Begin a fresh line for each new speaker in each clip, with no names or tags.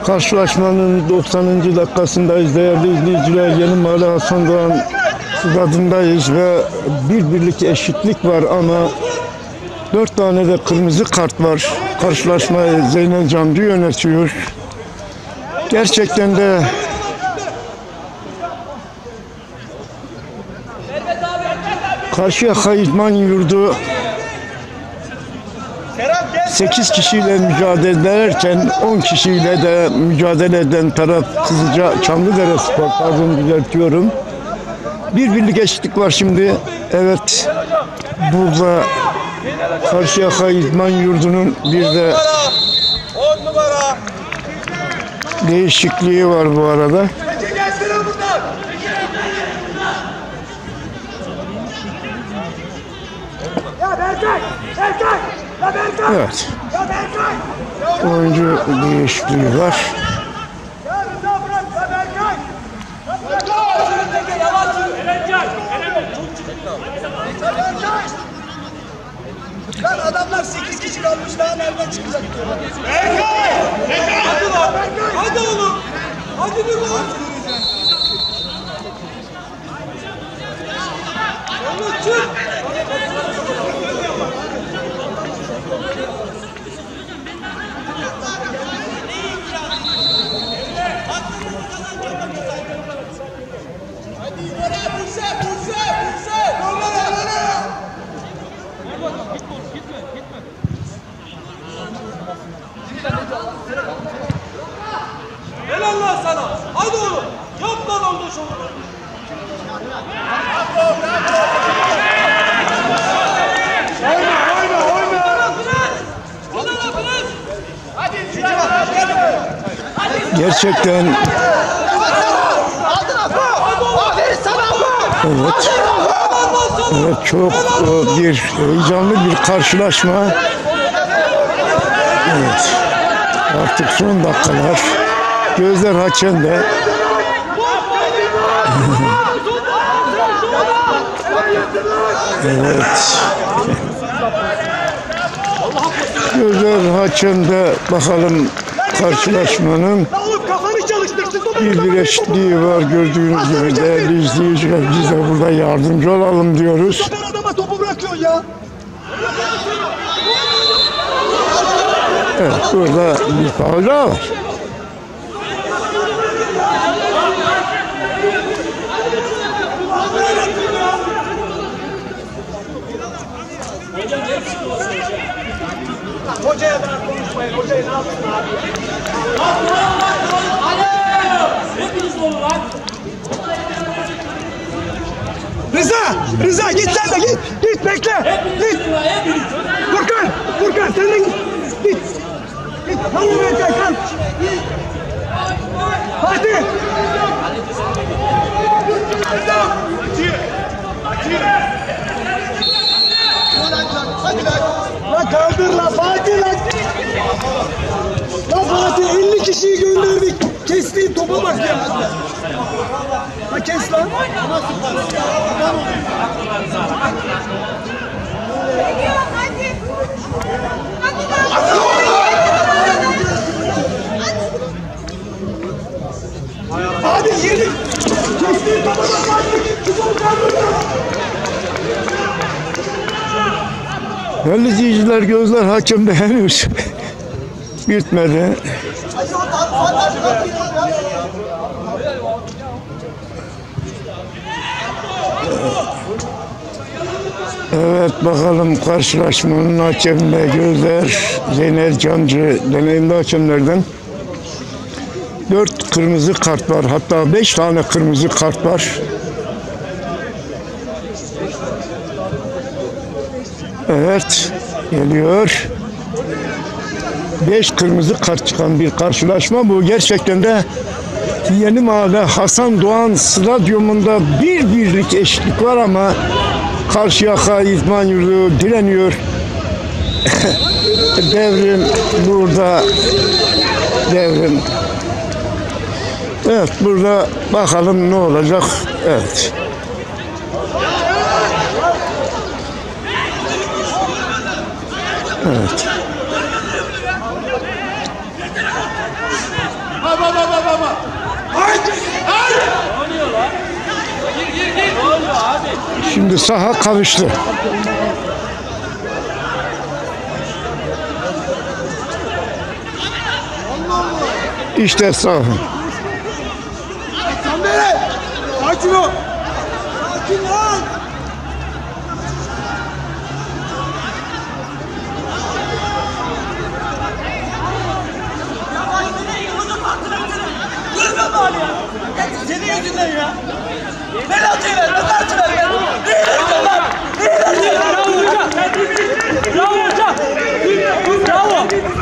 Karşılaşmanın 90. dakikasındayız değerli izleyiciler. Yeni Mahalle Hasan Doğan stadındayız ve birlik eşitlik var ama 4 tane de kırmızı kart var. Karşılaşmayı Zeynel Cancı yönetiyor. Gerçekten de Karşıyaka İdman Yurdu 8 kişiyle mücadele ederken 10 kişiyle de mücadele eden taraf Kızılca Çamlıdere Spor, pardon düzeltiyorum. Birlik eşitlik var şimdi. Evet, burada Karşıyaka İdman Yurdu'nun bir de değişikliği var bu arada. Evet. Oyuncu değişikliği var.
Lan adamlar 8 kişi kalmış, daha nereden çıkacak diyorlar. Hadi lan! Hadi oğlum! Hadi bir lan! Oğlum çık! Hadi oraya bulsa! Helal lan sana! Hadi oğlum! Yap lan onda şunu!
Gerçekten evet. Evet, çok bir heyecanlı bir karşılaşma. Evet. Artık son dakikalar. Gözler hakemde. Evet. Gözler hakemde. Bakalım karşılaşmanın bir eşitliği var gördüğünüz gibi değerli izleyiciler. Biz de burada yardımcı olalım diyoruz. Evet, burada bir faul daha var.
Hocaya da konuşmayın, hocaya ne yapsın abi? Hepiniz olun lan! Rıza git sen de git bekle! Git! Furkan sen de git! Git! Hadi bekle kal! Hadi! Lan kaldır lan Fatih lan! Lan Fatih 50 kişiyi gönderdik. Kestiğin topa bak ya. Ha kes lan. Hadi girdik. Kestiğin topa bak Fatih.
Değerli izleyiciler, gözler hakemde henüz bitmedi. Evet, bakalım karşılaşmanın hakeminde gözler Zeynel Cancı, deneyimli hakemlerden 4 kırmızı kart var, hatta 5 tane kırmızı kart var. Evet, geliyor. 5 kırmızı kart çıkan bir karşılaşma bu. Gerçekten de Yeni Mahalle Hasan Doğan Stadyumunda birlik eşitlik var ama Karşıyaka İdman Yurdu direniyor. Devrim burada. Devrim. Evet, burada bakalım ne olacak. Evet. Evet. Şimdi saha kavuştu. İşte saha.
Sakin ol. Sakin ol.
Görmüyor mu abi ya? Senin yüzünden ya. Penaltıyı ver, penaltı ver ya. Neyi verdin lan? Neyi verdin? Bravo hocam. Bravo hocam. Bravo.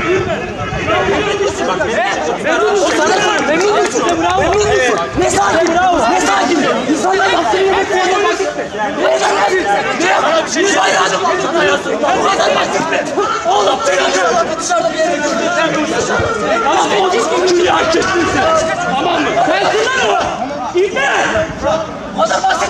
O sana memnun musun? Bravo. Ne sakin? Bravo. Ne sakin? İnsanlar yaptığını yapmaya basit mi? Ne yaptın? Yüz bayrağını mı aldın hayatım? Bu kadar basit mi? Oğlum penaltı dışarıda bir yere gördün. Tamam o diskini hak ettin sen. Tamam mı? Sen kullanma. İbne! O da basit.